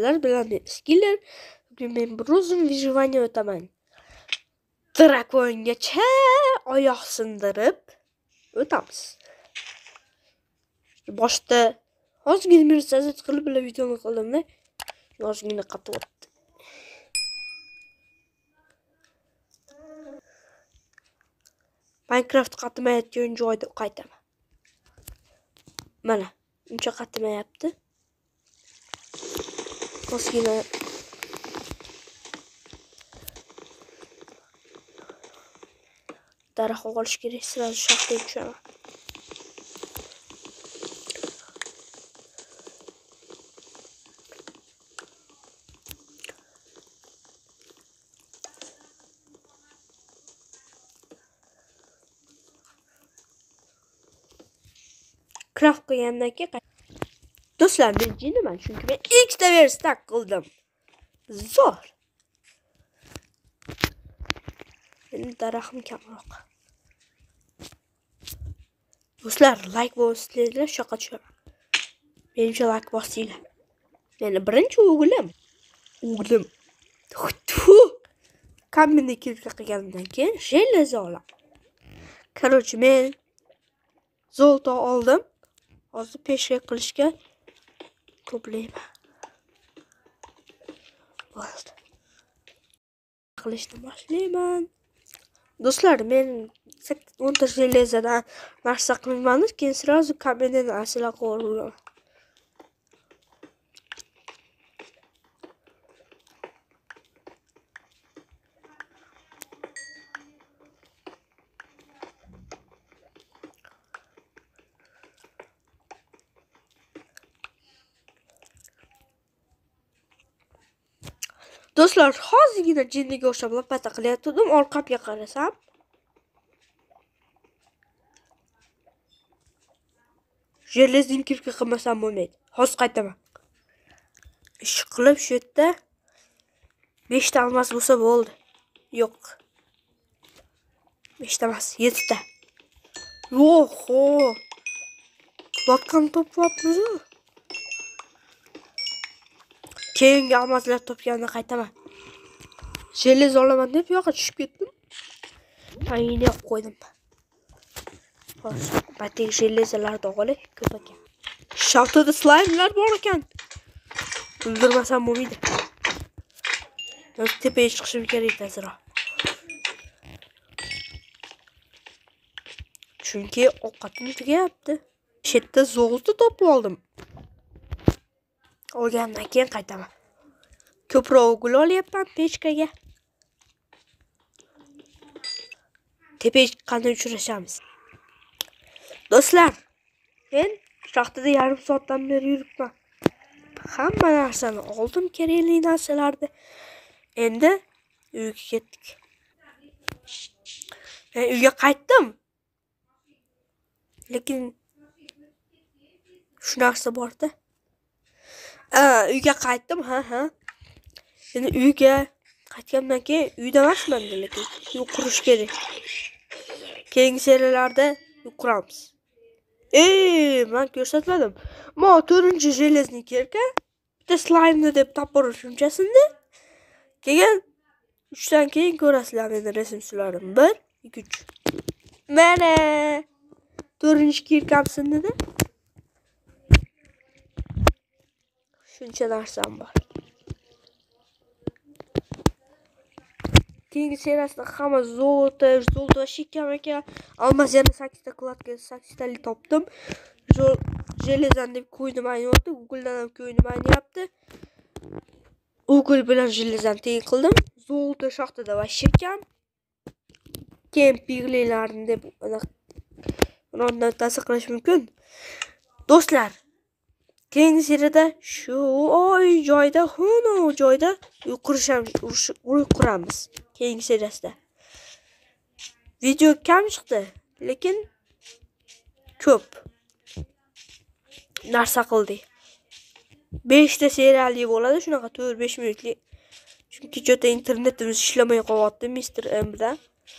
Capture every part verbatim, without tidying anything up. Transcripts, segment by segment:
Sizlar bilan skiller. Bugun men bir uzun vyjivaniya o'taman. Drakongacha oyoq sindirib o'tamiz. Boshda ozgina mirsazit qilib bilan videoni qildimda, ozgina qatib o'tdi. Minecraft qatmayotgan joyda qaytaman. Mana, uncha qatmayapti. Ozgina daraxt olish kerak, sразу shaxtaga tushaman. Craft qilgandan keyin do'stlar, men jiniman, chunki men ikkita verstak qildim. Zo'r. Endi daraxtim kamroq. Do'stlar, like bosinglar, shoqqa tushaman. Menimcha like bosinglar. Meni birinchi o'g'lim. O'g'lim. Tu. Kamminni kirka qilgandan keyin jeleza olaman. Короче, men zolto oldim. Hozir peshka qilishga to'playman. Bo'ldi. Qilishni boshlayman. Do'stlar, men o'n ta jelezadan narsa qilmayman, keyin sразу kamendan narsalar qo'raman. Do'stlar, hozirgina jinniga o'xshab lapata qilyaptim. Orqamga qarasam, jelezning kirka qilmasam bo'lmaydi. Hozir qaytaman. Ish qilib shu yerda besh ta almas bo'lsa bo'ldi. Yo'q. besh ta emas, yetti ta. Yo'qo. Bakkan toplayapmiz. Keyingi almaslar topgandan qaytaman. Jelez olaman deb yo'qqa tushib ketdim. Ayni yo'q qo'ydim. Hozir batek jelezalarni olib ko'p ekan. Shaftada slaymelar bor ekan. O'ldirmasam bo'lmaydi. Biz tepaga chiqishim kerak tezroq. Chunki ovqatim tugayapti. Shu yerda zolto topib oldim. Olgandan keyin qaytaman. Ko'proq o'g'il olyapman pechkaga. Tepaga chiqqanda uchrashamiz. Do'stlar, men shaxtada yarim soatdan beri yuribman. Hamma narsani oldim, kerakli narsalarni. Endi uyga ketdik. Men uyga qaytdim. Lekin shu narsa bor-da. A, uyga qaytdim, ha, ha. Endi uyga qaytgandan keyin uyda emasman, lekin uy qurish kerak. Keyingi seriyalarda uy quramiz. Ey, men ko'rsatmadim. Mo to'rtinchi jelezni kirka, bitta slayme'ni deb topib shunchasini. Keyin uch dan keyin ko'rasizlar meni rasm sularim. bir, ikki, uch. Mana to'rtinchi kirkamsini-da. Shuncha narsam bor. Keyingi seriyasida hamma zolto, zolto va shikam ekan. Almas yana sakkiz ta kladka, sakkiz talik topdim. Jelezan deb qo'ydim aynyapti, Google'dan ham qo'ydim aynyapti. Google bilan jelezan teng qildim. Zolto shaxtada va shikam. Keyin piglilarni deb undan tasdiqlash mumkin. Do'stlar, keyingi seriyada shu oy joyda, xono joyda uy qurishamiz, uy quramiz. Keyingi seriyasida. Video kam chiqdi, lekin ko'p narsa qildik. besh ta seriyali bo'ladi, shunaqa to'rt besh minutlik. Chunki jo'ta internetimiz ishlamay qolyapti mister M bilan.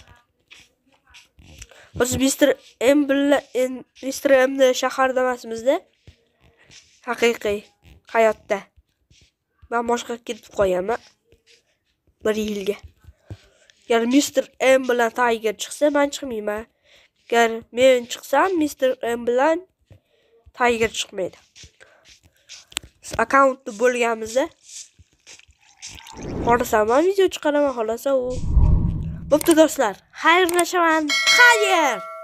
Biz mister M bilan mister M'ni shaharda emasmizda. Haqiqiy hayotda. Ben boshqa ketib qo'yaman. Bir yilga. Agar mister M bilan Tiger chiqsa, men chiqmayman. Agar men chiqsam, mister M bilan Tiger chiqmaydi. Akkauntda bo'lganimizda xohlasa men video chiqaraman, xohlasa u. Bo'pti do'stlar, xayrlashaman. Xayr!